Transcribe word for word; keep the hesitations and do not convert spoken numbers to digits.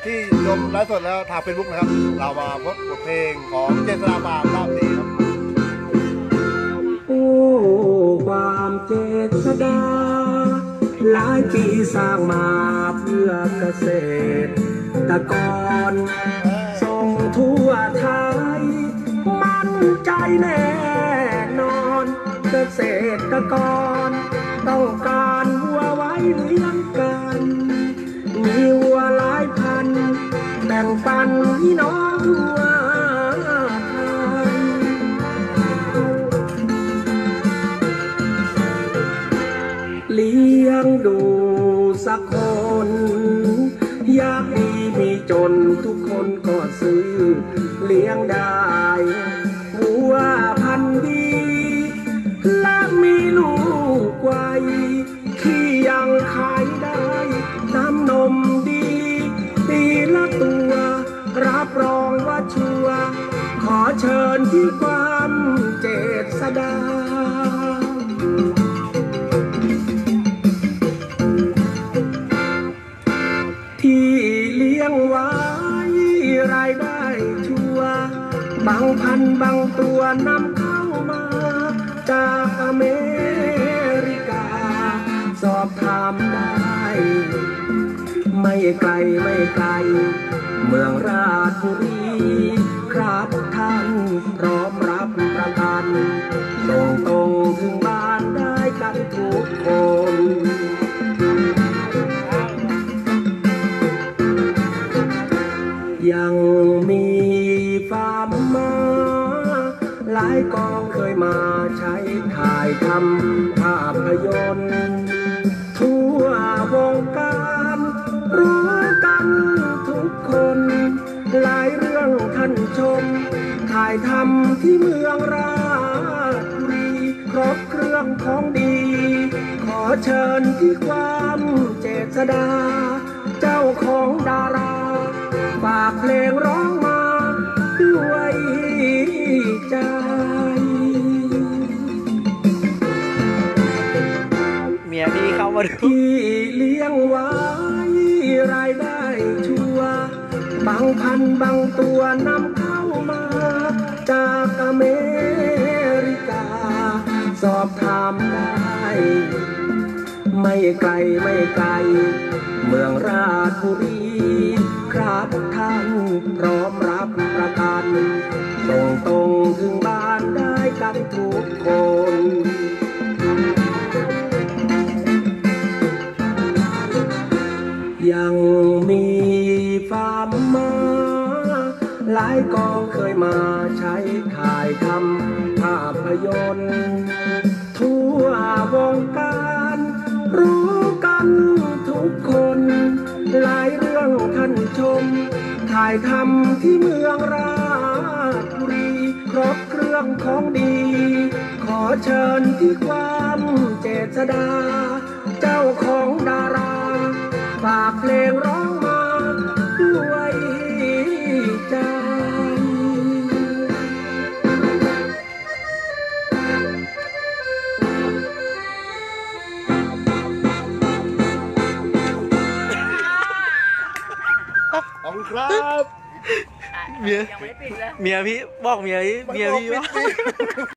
ที่ชมไลฟ์สดแล้วทางเฟซบุ๊กนะครับเรามาพบกับเพลงของเจษฎาภาลาภศรีครับโอ้ความเจษฎาหลายปีสร้างมาเพื่อเกษตรกรส่งทั่วไทยมั่นใจแน่นอนเกษตรกรต้องการวัวไว้เลี้ยงกันมีวัวหลายพันแบ่งปันพี่น้องทั่วไทยเลี้ยงดูสักคนอยากดีมีจนทุกคนก็ซื้อเลี้ยงได้วัวพันธุ์ดีและมีลูกไวที่ยังขายได้น้ำนมดีปีละตัวรับรองว่าชัวร์ขอเชิญที่ความเจษฎาที่เลี้ยงไว้รายได้ชัวร์บางพันบางตัวนำเข้ามาจากอเมริกาสอบถามได้ไม่ไกลไม่ไกลเมืองราชบุรีครับท่านพร้อมรับประกันส่งตรงถึงบ้านได้กันทุกคนยังมีฟาร์มมาหลายกองเคยมาใช้ถ่ายทำภาพยนตร์ทั่ววงการรู้กันทุกคนหลายเรื่องท่านชมถ่ายทำที่เมืองราชบุรีครบเครื่องของดีขอเชิญที่ความเจษฎาเจ้าของดาราฝากเพลงร้องมาด้วยใจเมียพี่เข้ามาดูที่เลี้ยงไว้รายได้ชัวร์บางพันบางตัวนำเข้ามาจากอเมริกาสอบถามได้ไม่ไกลไม่ไกลเมืองราชบุรีครับท่านพร้อมรับประกันส่งตรงถึงบ้านได้กันทุกคนยังมีฟาร์มมาหลายกองเคยมาใช้ถ่ายทำภาพยนตร์ทั่ววงการรู้กันทุกคนหลายเรื่องท่านชมถ่ายทำที่เมืองราชบุรีครบเครื่องของดีขอเชิญที่ความเจษฎาเจ้าของดาราฝากเพลงร้องมาด้วยใจขอบคุณครับเมียเมียพี่บอกเมียเมียพี่ว่า